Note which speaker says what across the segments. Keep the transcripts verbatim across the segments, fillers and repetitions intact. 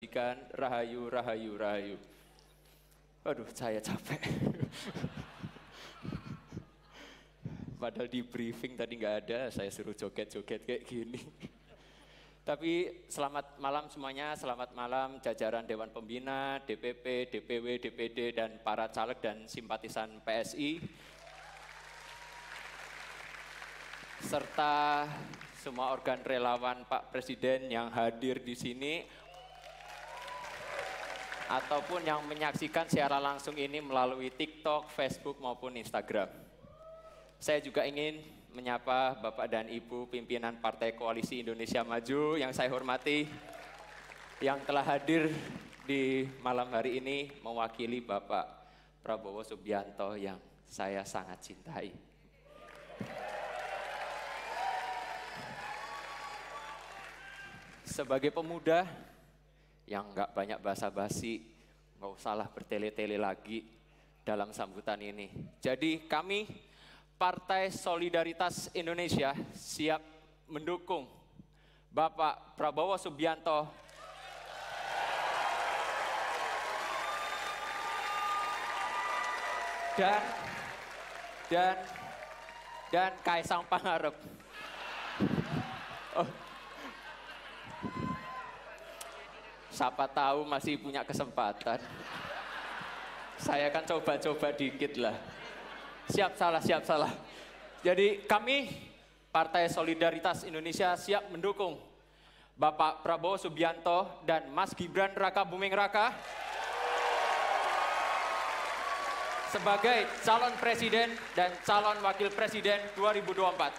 Speaker 1: kebajikan, rahayu, rahayu, rahayu. Aduh, saya capek. Padahal di briefing tadi nggak ada, saya suruh joget-joget kayak gini. Tapi selamat malam semuanya, selamat malam jajaran Dewan Pembina, D P P, D P W, D P D, dan para caleg dan simpatisan P S I. Serta semua organ relawan Pak Presiden yang hadir di sini, ataupun yang menyaksikan secara langsung ini melalui TikTok, Facebook, maupun Instagram. Saya juga ingin menyapa Bapak dan Ibu pimpinan Partai Koalisi Indonesia Maju yang saya hormati, yang telah hadir di malam hari ini mewakili Bapak Prabowo Subianto yang saya sangat cintai. Sebagai pemuda yang nggak banyak basa-basi, nggak usahlah bertele-tele lagi dalam sambutan ini. Jadi kami Partai Solidaritas Indonesia siap mendukung Bapak Prabowo Subianto dan dan dan Kaisang Pangarep. Oh. Siapa tahu masih punya kesempatan. Saya kan coba-coba dikit lah. Siap salah, siap salah. Jadi kami Partai Solidaritas Indonesia siap mendukung Bapak Prabowo Subianto dan Mas Gibran Raka Buming Raka sebagai calon presiden dan calon wakil presiden dua ribu dua puluh empat.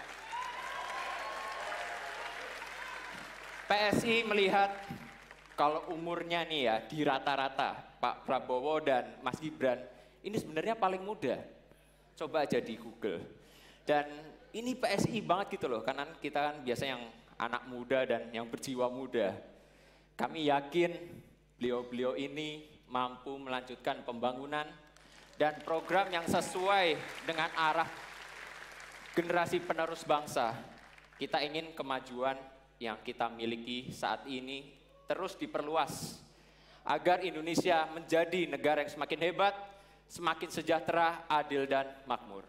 Speaker 1: P S I melihat kalau umurnya nih ya di rata-rata Pak Prabowo dan Mas Gibran ini sebenarnya paling muda. Coba aja di Google. Dan ini P S I banget gitu loh, karena kita kan biasa yang anak muda dan yang berjiwa muda. Kami yakin beliau-beliau ini mampu melanjutkan pembangunan dan program yang sesuai dengan arah generasi penerus bangsa. Kita ingin kemajuan yang kita miliki saat ini terus diperluas agar Indonesia menjadi negara yang semakin hebat, semakin sejahtera, adil, dan makmur.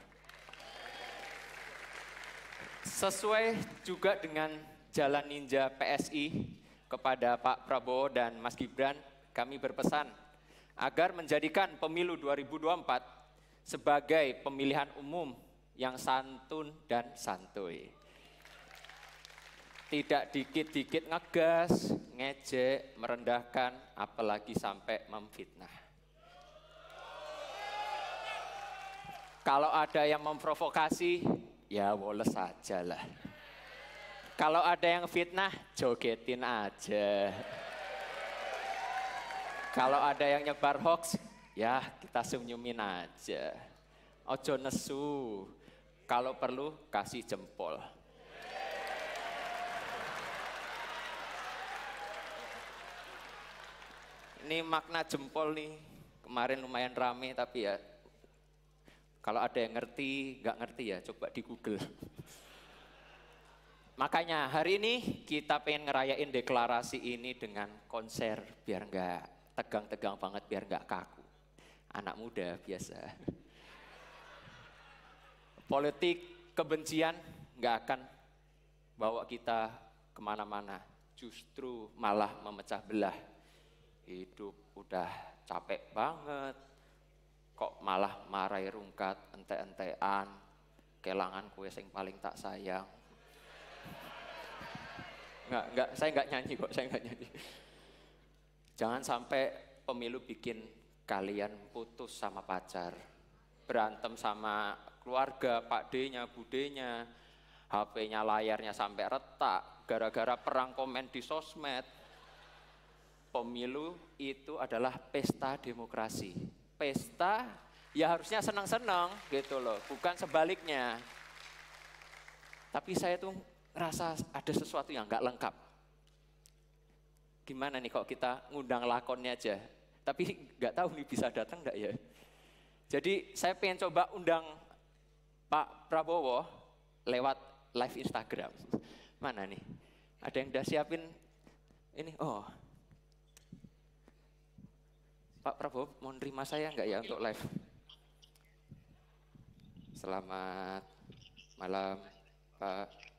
Speaker 1: Sesuai juga dengan jalan ninja P S I kepada Pak Prabowo dan Mas Gibran, kami berpesan agar menjadikan pemilu dua ribu dua puluh empat sebagai pemilihan umum yang santun dan santuy. Tidak dikit-dikit ngegas, ngejek, merendahkan, apalagi sampai memfitnah. Kalau ada yang memprovokasi, ya woles saja lah. Kalau ada yang fitnah, jogetin aja. Kalau ada yang nyebar hoax, ya kita senyumin aja. Ojo nesu, kalau perlu kasih jempol. Ini makna jempol nih, kemarin lumayan rame tapi ya kalau ada yang ngerti, nggak ngerti ya coba di Google. Makanya hari ini kita pengen ngerayain deklarasi ini dengan konser biar nggak tegang-tegang banget, biar nggak kaku. Anak muda biasa. Politik kebencian nggak akan bawa kita kemana-mana, justru malah memecah belah. Hidup udah capek banget, kok malah marai rungkat, ente-entean, kelangan kue sing paling tak sayang. Enggak, enggak, saya enggak nyanyi kok, saya enggak nyanyi. Jangan sampai pemilu bikin kalian putus sama pacar, berantem sama keluarga, Pak D-nya, Bu D-nya, H P-nya layarnya sampai retak, gara-gara perang komen di sosmed. Pemilu itu adalah pesta demokrasi. Pesta ya harusnya senang-senang gitu loh, bukan sebaliknya. Tapi saya tuh ngerasa ada sesuatu yang nggak lengkap. Gimana nih kok kita ngundang lakonnya aja, tapi nggak tahu nih bisa datang nggak ya. Jadi saya pengen coba undang Pak Prabowo lewat live Instagram. Mana nih? Ada yang udah siapin ini? Oh. Pak Prabowo mau nerima saya enggak ya untuk live? Selamat malam, Pak.